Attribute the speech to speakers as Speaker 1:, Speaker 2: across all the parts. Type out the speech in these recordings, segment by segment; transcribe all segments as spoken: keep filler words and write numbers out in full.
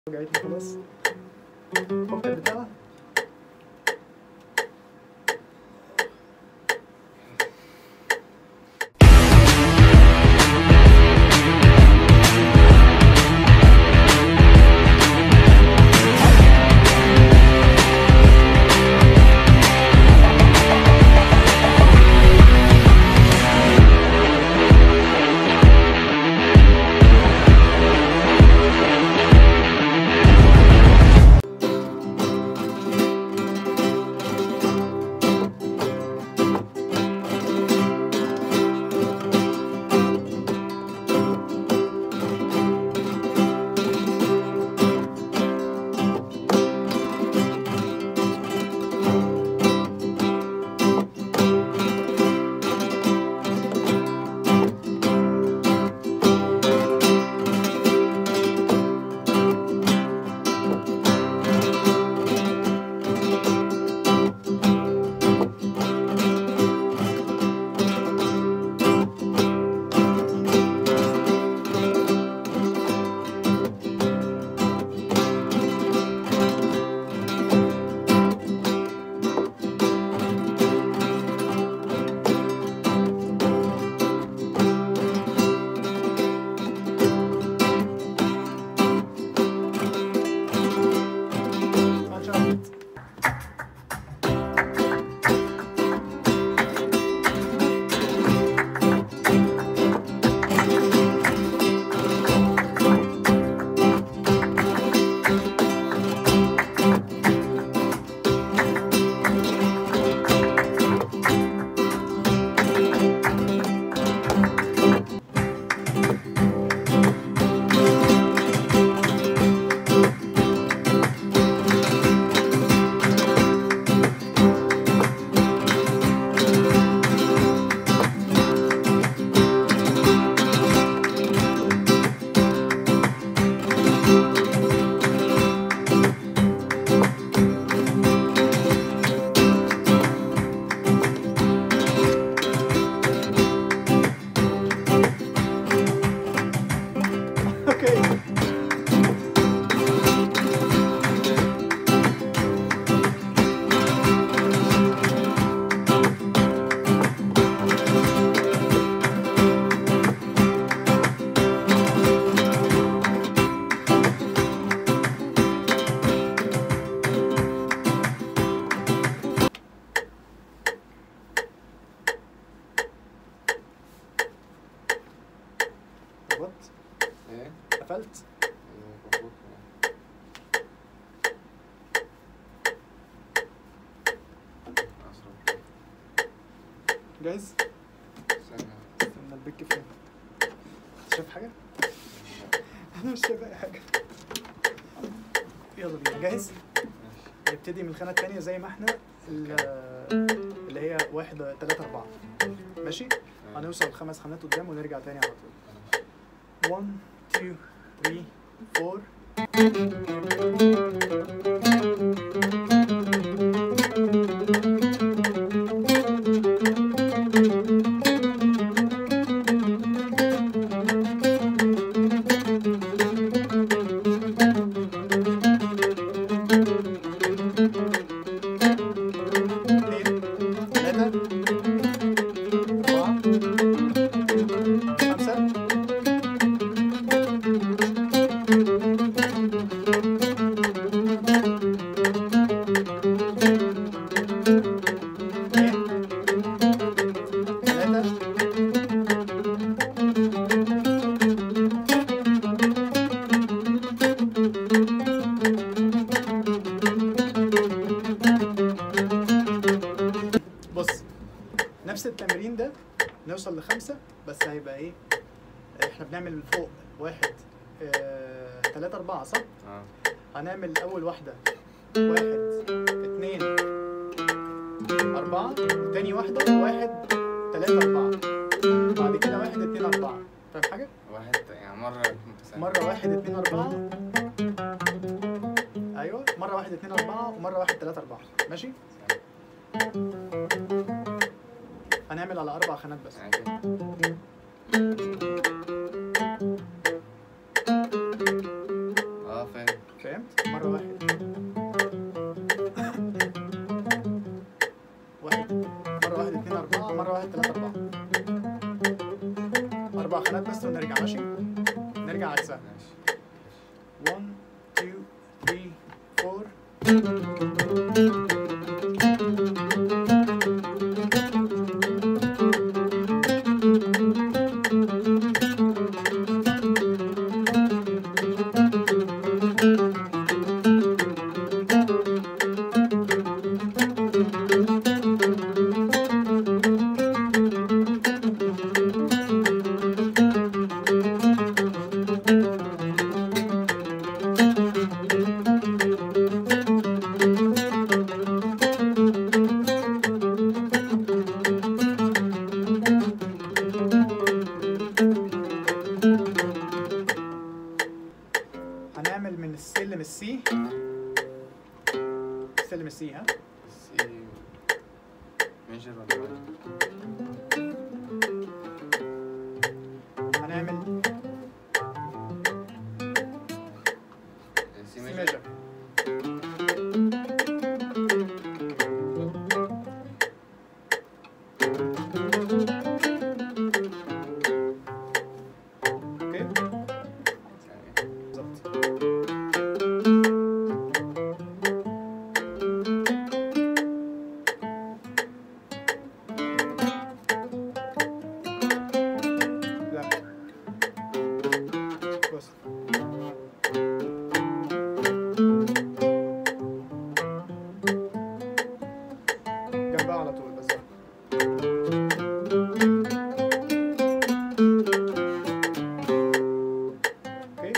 Speaker 1: وجعتني خلاص. فك البتاع.
Speaker 2: ايه؟
Speaker 1: قفلت؟ جاهز؟ استنى البك فين؟ انت شايف حاجة؟ انا مش شايف اي حاجة. يلا بينا. جاهز؟ نبتدي من الخانة التانية زي ما احنا اللي هي واحد تلاتة أربعة. ماشي؟ هنوصل خمس خانات قدام ونرجع تاني على طول. one two three four. بص، نفس التمرين ده نوصل لخمسة، بس هيبقى ايه؟ احنا بنعمل من فوق واحد اه تلاتة أربعة صح؟
Speaker 2: اه
Speaker 1: هنعمل أول واحدة واحد اتنين أربعة، وتاني واحدة واحد تلاتة أربعة، بعد كده واحد اتنين أربعة. فاهم حاجة؟
Speaker 2: واحد يعني مرة
Speaker 1: مرة واحد اتنين أربعة. أيوه، مرة واحد اتنين أربعة ومرة واحد تلاتة أربعة. ماشي؟ هنعمل على أربع خانات بس.
Speaker 2: اه فاهم.
Speaker 1: فهمت؟ مرة واحد واحد مرة واحد اتنين أربعة، مرة واحد تلاتة أربعة. أربع خانات بس ونرجع. ماشي؟ نرجع عكسها.
Speaker 2: ماشي.
Speaker 1: one two three four. هنعمل من السلم السي السلم السي ها
Speaker 2: سي ميجر ولا ماينر؟
Speaker 1: هنعمل
Speaker 2: سي
Speaker 1: سي
Speaker 2: ميجر.
Speaker 1: ميجر. اوكي بالظبط. لا بص جنبها على طول بالظبط. اوكي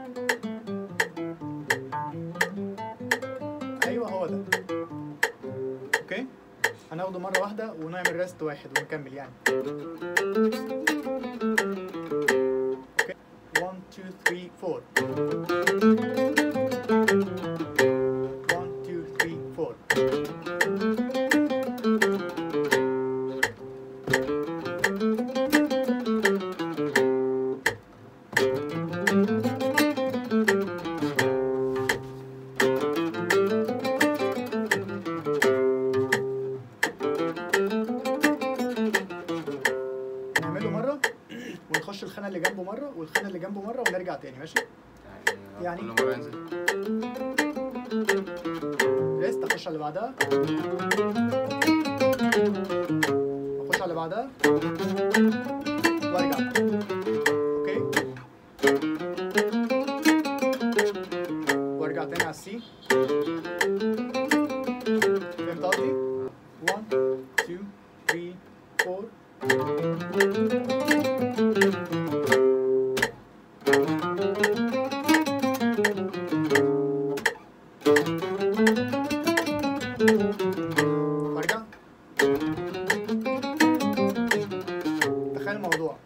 Speaker 1: ايوه هو ده. اوكي هناخده مره واحده ونعمل ريست واحد ونكمل يعني. اوكي one two three four one two three four. نعمله مرة ونخش الخانة اللي جنبه مرة والخانة اللي جنبه مرة ونرجع تاني. ماشي؟
Speaker 2: يعني
Speaker 1: يعني-
Speaker 2: كل مرة ينزل.
Speaker 1: ريست اخش على اللي بعدها اخش على اللي بعدها وارجع. اوكي وارجع تاني على السي. فهمت قصدي؟ one two three four. وارجع. تخيل الموضوع.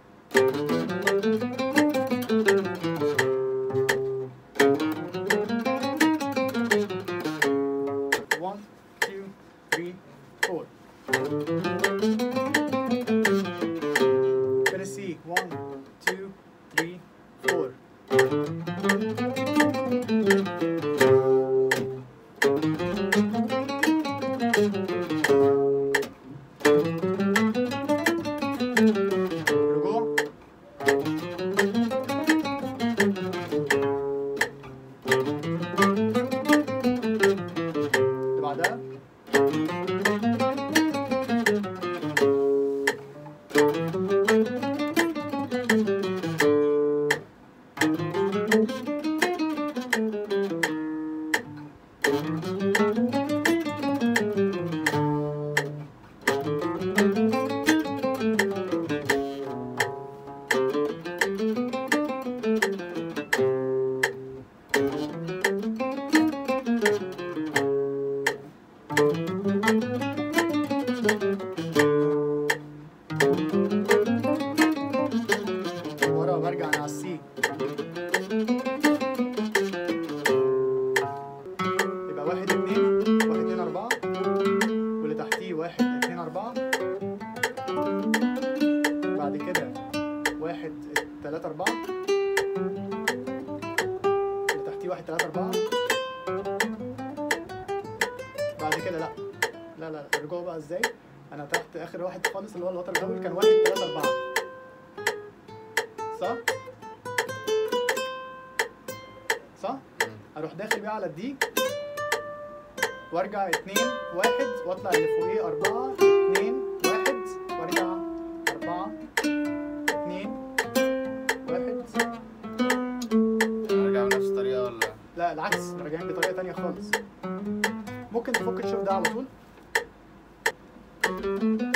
Speaker 1: بعد كده لا لا لا الرجوع بقى ازاي؟ انا تحت اخر واحد خالص اللي هو الوتر الاول كان واحد تلاتة اربعة صح؟ صح؟ اروح داخل بقى على الدي وارجع اتنين واحد واطلع اللي فوقيه اربعة اتنين واحد وارجع اربعة اتنين واحد.
Speaker 2: ارجع بنفس الطريقة ولا؟
Speaker 1: لا العكس راجعين بطريقة تانية خالص. ممكن تفك الشوف ده على طول.